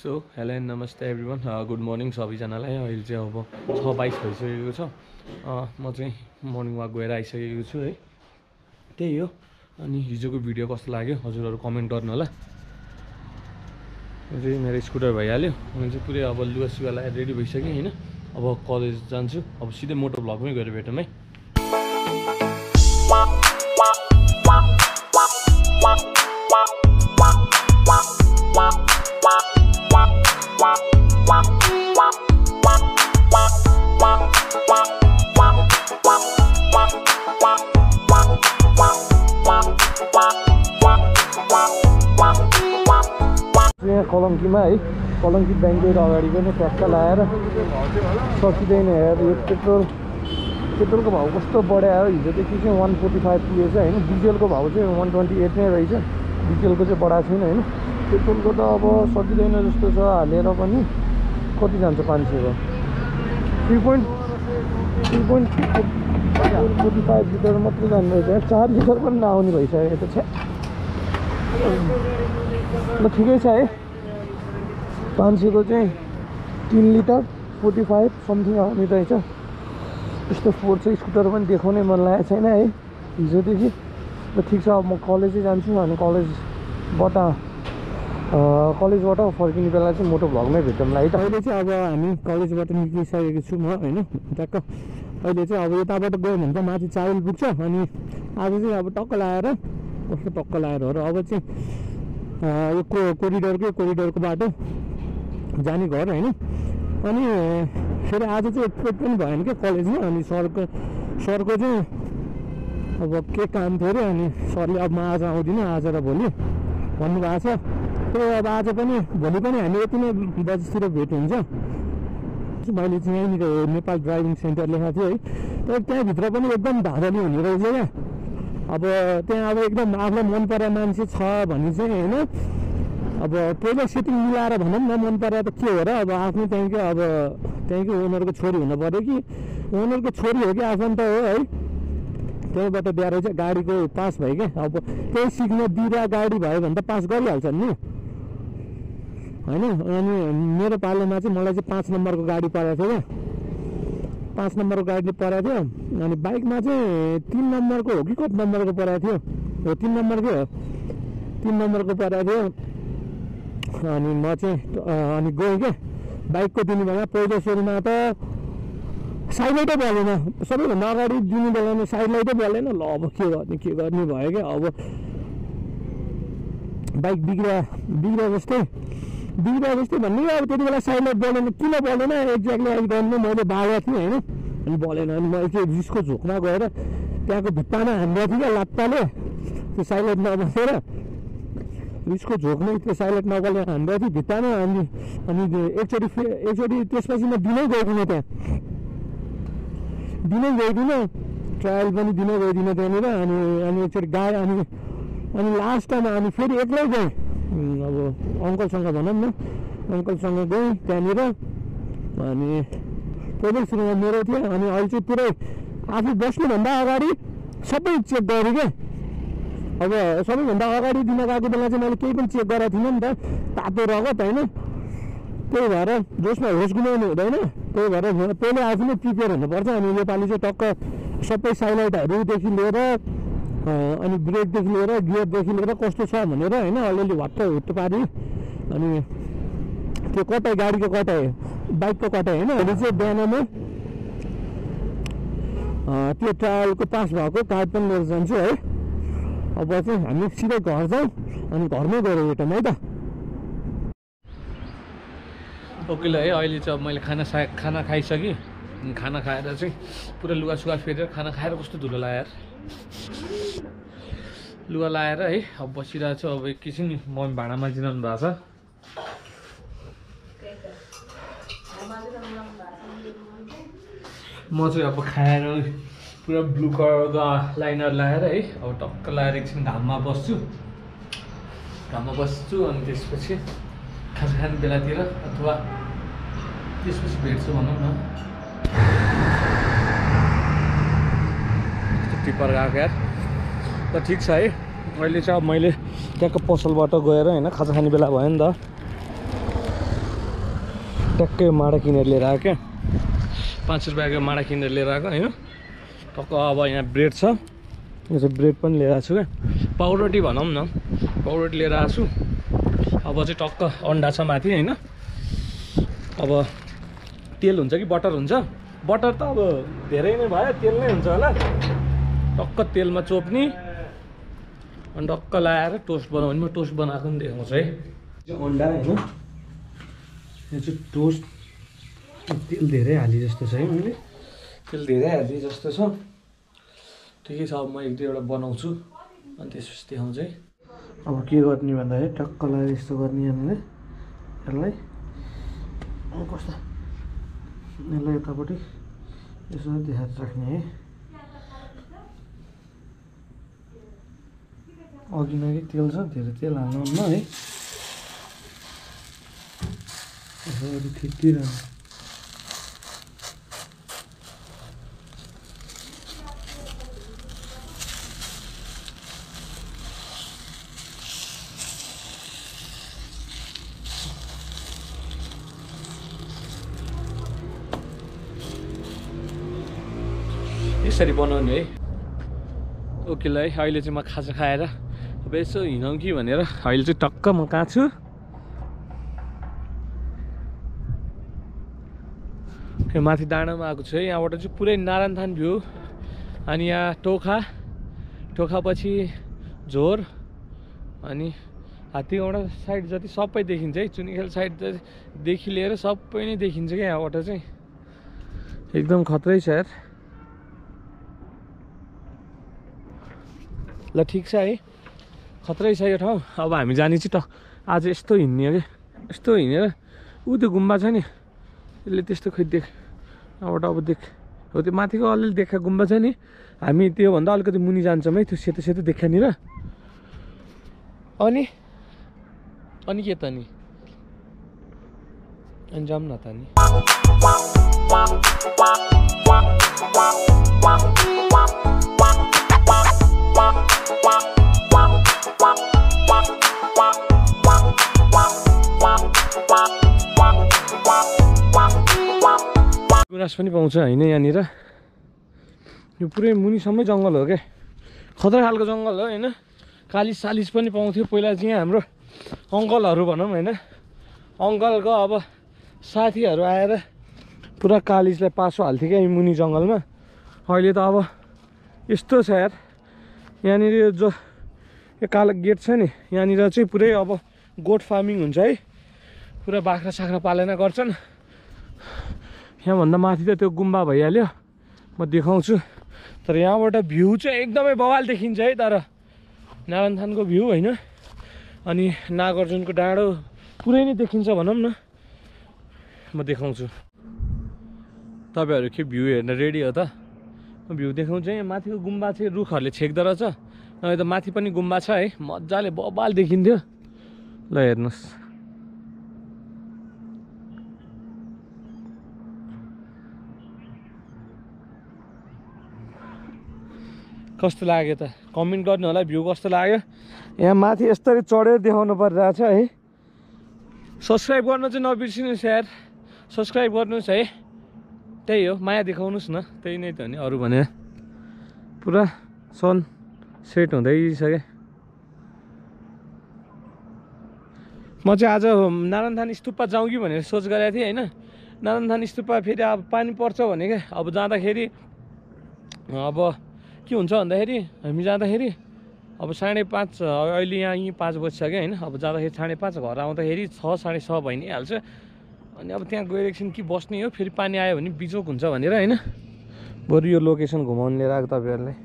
So hello and नमस्ते everyone good morning सबैजनालाई अहिले चाहिँ अब 6:22 भइसकेको छ म चाहिँ मर्निङ वाक गएर आइसकेको छु है त्यही हो अनि हिजोको भिडियो कस्तो लाग्यो हजुरहरु कमेन्ट गर्नु होला चाहिँ मेरो स्कुटर भइहाल्यो अनि चाहिँ पुरै अब लुगा सुगा लगाएर रेडी भइसकेँ हैन अब कलेज जान्छु अब सिधै मोटो भ्लगमै गएर भेटौँ है कलङ्कीमा है कलङ्की ब्याङ्कको अगाडिको नै ट्याक्का लगाएर सकिँदैन हेर यो पेट्रोलको भाउ कस्तो बढ्यो हिजोदेखि चाहिँ 145 पुगेछ हैन डिजेलको भाउ चाहिँ 128 नै रहेछ डिजेलको चाहिँ बढाएको छैन हैन पेट्रोलको त अब सकिँदैन जस्तो छ हालेर पनि कति जान्छ 500 को 3.45 लिटर मात्रै जानु रहेछ 4 लिटर पनि नआउने भइसकेको छ ल ठिकै छ है 500 को चाहिँ 3 लिटर 45 समथिङ आउने रहेछ यस्तो फोर्स चाहिँ स्कुटर पनि देखाउनै मन लागेको छैन है हिजोदेखि ल ठिक छ अब म कलेजै जान्छु अनि कलेजबाट फर्किने बेला चाहिँ मोटो भ्लगमै भेटौँला है त अहिले चाहिँ अब हामी कलेजबाट निक्लिसकेको छु म हैन ट्याक्क अहिले चाहिँ अब यताबाट गयो भने त माथि चावल पुग्छ अनि आज चाहिँ अब टक्क लाएर कस्तो टक्क लाएर हो र अब चाहिँ यो कोरिडोरको बाटो जाने घर हैन अनि फेरि आज चाहिँ एक्सपेक्ट पनि भएन क्या कलेजमा अनि सरको चाहिँ अब के काम थियो अरे अनि सरले अब म आज आउँदिनँ आज र भोलि भन्नुभएको छ त्यही अब आज पनि भोलि पनि हामी यति नै बजेतिर भेट हुन्छ मैले चाहिँ यहीँनिर नेपाल ड्राइभिङ सेन्टर लेखाएको थिएँ है तर त्यहाँभित्र पनि एकदम धाँधली हुने रहेछ क्या अब त्यहाँ अब एकदम आफूलाई मन परेर मान्छे छ भने चाहिँ होइन अब पहिला सेटिङ मिलाएर भनौँ न मन परेर त के हो र अब आफ्नो त्यहीँको ओनरको छोरी हुनु पऱ्यो कि ओनरको छोरी हो कि आफन्त हो है त्यहीँबाट बिहा रहेछ गाडीको पास भयो क्या अब त्यही सिक्न दिँदा गाडी भयो भने त पास गरिहाल्छ नि होइन अनि मेरो पालोमा चाहिँ मलाई चाहिँ 5 नम्बरको गाडी परेको थियो क्या 5 नम्बरको गाडी परेको थियो अनि बाइकमा चाहिँ 3 नम्बरको हो कि कति नम्बरको परेको थियो हो 3 नम्बरकै हो 3 नम्बरको परेको थियो अनि म चाहिँ अनि गएँ क्या बाइकको दिने बेला पहिलो सुरुमा त साइड लाइटै बलेन सबैभन्दा अगाडि दिने बेलामा साइड लाइटै बलेन ल अब के गर्ने भयो क्या अब बाइक बिग्रिया जस्तै भन्ने अब त्यति बेला साइड लाइट बलेन किन बलेन एक्ज्याक्टली अहिले गर्नु मैले बालेको थिएँ होइन अनि बलेन अनि मैले त्यो रिसको झोकमा गएर त्यहाँको भित्तामा हान्दिएको थिएँ क्या लात्ताले त्यो साइड लाइट नबसेर रिसको झोकमै त्यो साइड लाइट नबलेर हान्दिएको थिएँ भित्तामा अनि एकचोटि त्यसपछि म दिनै गइदिनँ त्यहाँ दिनै गइदिनँ ट्रायल पनि दिनै गइदिनँ त्यहाँनिर अनि एकचोटि गएँ अनि लास्ट टाइम अनि फेरि एक्लै गएँ अब अङ्कलसँग भनौँ न अङ्कलसँग गएँ त्यहाँनिर अनि पहिलो सुरुमा मेरो थियो अनि अहिले चाहिँ पुरै आफू बस्नुभन्दा अगाडि सबै चेक गरेँ क्या अब सबैभन्दा अगाडि दिन गएको बेला चाहिँ मैले केही पनि चेक गरेको थिइनँ नि त तातो रगत होइन त्यही भएर जोसमा होस गुमाउनु हुँदैन त्यही भएर पहिले आफू नै प्रिपेयर हुनुपर्छ अनि योपालि चाहिँ टक्क सबै साइलाइटहरूदेखि लिएर अनि ब्रेकदेखि लिएर गियरदेखि लिएर कस्तो छ भनेर होइन अलिअलि हुट्ट पारि अनि त्यो कटाइ गाडीको कटाइ बाइकको कटाइ होइन अहिले चाहिँ बिहानमा त्यो ट्रायलको पास भएको कार्ड पनि लिएर जान्छु है अब चाहिँ हामी सिधै घर जाउँ अनि घरमै गएर भेटौँ है त ओके ल है अहिले चाहिँ अब मैले खाना खाइसकेँ खाना खाएर चाहिँ पुरा लुगासुगा फेरेर खाना खाएर कस्तो धुलो लगाएर लुगा लाएर है अब बसिरहेको छु अब एकैछिन मम्मी भाँडा माजिरहनु भएको छ म चाहिँ अब खाएर पुरा ब्लू कलरको लाइनर लगाएर है अब टक्क लगाएर एकछिन घाममा बस्छु अनि त्यसपछि खाजा खाने बेलातिर अथवा त्यसपछि भेट्छु भनौँ न टिपर गएको यार त ठिक छ है अहिले चाहिँ अब मैले त्यहाँको पसलबाट गएर हैन खाजा खाने बेला भयो नि त ट्याक्कै माडा किनेर लिएर आएको क्या 5 रुपियाँको माडा किनेर लिएर आएको होइन टक्क अब यहाँ ब्रेड छ यो चाहिँ ब्रेड पनि लिएर आएको छु क्या पाउरोटी भनौँ न पाउरोटी लिएर आएको छु अब चाहिँ टक्क अन्डा छ माथि होइन अब तेल हुन्छ कि बटर हुन्छ बटर त अब धेरै नै भयो तेल नै हुन्छ होला टक्क तेलमा चोप्ने अनि टक्क लाएर टोस्ट बनाउने म टोस्ट बनाएको पनि देखाउँछु है अन्डा होइन यो चाहिँ टोस्ट तेल धेरै हाले जस्तो छ है मैले तेल धेरै हाले जस्तो छ ठिकै छ अब म एक दुईवटा बनाउँछु अनि त्यसपछि देखाउँछु है अब के गर्ने भन्दाखेरि टक्क लगाएर यस्तो गर्ने यहाँनिर यसलाई कस्तो यसलाई यतापट्टि यसो देखाएर राख्ने है अघि नै तेल छ धेरै तेल हाल्नुहुन्न है यसो अलि थिचिरहनु यसरी बनाउने है ओके ल है अहिले चाहिँ म खाजा खाएर अब यसो हिँडौँ कि भनेर अहिले चाहिँ टक्क म कहाँ छु यो माथि डाँडामा आएको छु है यहाँबाट चाहिँ पुरै नारायणथान भ्यू अनि यहाँ टोखा पछि झोर अनि हात्तीगाउँडा साइड जति सबै देखिन्छ है चुनिखेल साइडदेखि लिएर सबै नै देखिन्छ क्या यहाँबाट चाहिँ एकदम खत्रै छ यार ल ठिक छ है खत्रै छ यो ठाउँ अब हामी जाने चाहिँ आज यस्तो हिँड्ने हो कि यस्तो हिँडेर ऊ त्यो गुम्बा छ नि यसले त्यस्तो खै देख यहाँबाट अब देख हो त्यो माथिको अलिअलि देखा गुम्बा छ नि हामी त्योभन्दा अलिकति मुनि जान्छौँ है त्यो सेतो सेतो देखानिर अनि के त नि अनि जाऊँ न त नि गुराँस पनि पाउँछ होइन यहाँनिर यो पुरै मुनिसम्मै जङ्गल हो क्या खतरा खालको जङ्गल हो होइन कालिस सालिस पनि पाउँथ्यो पहिला चाहिँ हाम्रो अङ्कलहरू भनौँ होइन अङ्कलको अब साथीहरू आएर पुरा कालिसलाई पासो हाल्थ्यो क्या मुनि जङ्गलमा अहिले त अब यस्तो छ यार यहाँनिर यो जो यो कालो गेट छ नि यहाँनिर चाहिँ पुरै अब गोठ फार्मिङ हुन्छ है पुरा बाख्रा साख्रा पालना गर्छन् यहाँभन्दा माथि त त्यो गुम्बा भइहाल्यो म देखाउँछु तर यहाँबाट भ्यू चाहिँ एकदमै बवाल देखिन्छ है तर नारायणथानको भ्यू होइन अनि नागार्जुनको डाँडो पुरै नै देखिन्छ भनौँ न म देखाउँछु तपाईँहरू के भ्यू हेर्न रेडी हो त भ्यू देखाउँछु यहाँ माथिको गुम्बा चाहिँ रुखहरूले छेक्दो रहेछ नभए त माथि पनि गुम्बा छ है मजाले बबाल देखिन्थ्यो ल हेर्नुहोस् कस्तो लाग्यो त कमेन्ट गर्नु होला भ्यू कस्तो लाग्यो यहाँ माथि यस्तरी चढेर देखाउनु परिरहेछ है सब्सक्राइब गर्न चाहिँ नबिर्सिनुहोस् यार सब्सक्राइब गर्नुहोस् है त्यही हो माया देखाउनुहोस् न त्यही नै त हो नि अरू भने पुरा सन सेट हुँदैछ क्या म चाहिँ आज नारायणथान स्तुपा जाउँ कि भनेर सोच गरेको थिएँ होइन नारायणथान स्तुपा फेरि अब पानी पर्छ भने क्या अब जाँदाखेरि अब के हुन्छ भन्दाखेरि हामी जाँदाखेरि अब 5:30 अहिले यहीँ 5 बजिसक्यो होइन अब जाँदाखेरि 5:30 घर आउँदाखेरि 6 6:30 भइ नै हाल्छ अनि अब त्यहाँ गएर एकछिन कि बस्ने हो फेरि पानी आयो भने बिजोक हुन्छ भनेर होइन बरु यो लोकेसन घुमाउनु लिएर आएको तपाईँहरूलाई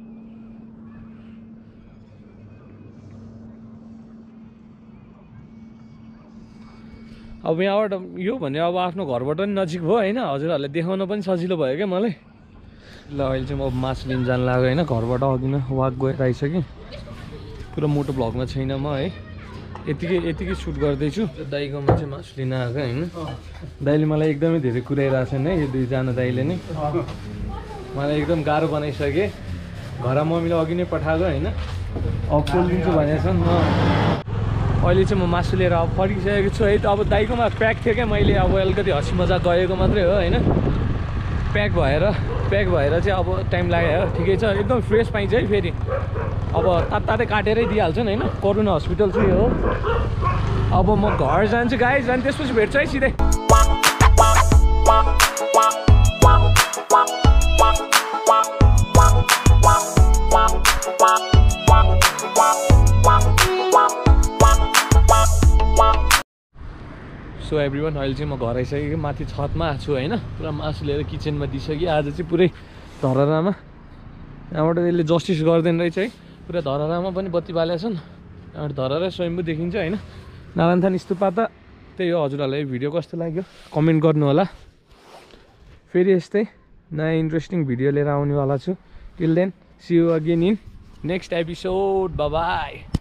अब यहाँबाट यो भने अब आफ्नो घरबाट पनि नजिक भयो होइन हजुरहरूलाई देखाउन पनि सजिलो भयो क्या मलाई ल अहिले चाहिँ म मासु लिन जानु लाग्यो होइन घरबाट अघि नै वाक गएर आइसकेँ पुरा मोटो भ्लगमा छैन म है यतिकै सुट गर्दैछु दाइकोमा चाहिँ मासु लिन आएको होइन दाइले मलाई एकदमै धेरै कुराइरहेको छन् है यो दुईजना दाइले नै मलाई एकदम गाह्रो बनाइसके घर मम्मीले अघि नै पठाएको होइन अब पोलिदिन्छु भनेको छन् अहिले चाहिँ म मासु लिएर अब फर्किसकेको छु है। अब दाइकोमा प्याक थियो क्या, मैले अब अलिकति हँसी मजाक गएको मात्रै हो होइन। प्याक भएर चाहिँ अब टाइम लाग्यो हो। ठिकै छ, एकदम फ्रेस पाइन्छ है। फेरि अब तातै काटेरै दिइहाल्छन् होइन। कोरोना हस्पिटल चाहिँ हो। अब म घर जान्छु गाइज, अनि त्यसपछि भेट्छु है सिधै। सो एभ्रिवान, अहिले चाहिँ म घर आइसकेँ, माथि छतमा छु होइन। पुरा मासु लिएर किचनमा दिइसकेँ। आज चाहिँ पुरै धरहरामा, यहाँबाट यसले जस्टिस गर्दैन रहेछ है। पुरा धरहरामा पनि बत्ती बालेका छन्। यहाँबाट धरहरा स्वयम्भू देखिन्छ होइन। नारायणथान स्तूपा त त्यही हो। हजुरहरूलाई भिडियो कस्तो लाग्यो कमेन्ट गर्नु होला। फेरि यस्तै नयाँ इन्ट्रेस्टिङ भिडियो लिएर आउनेवाला छु। Till then see you again in next episode. Bye by.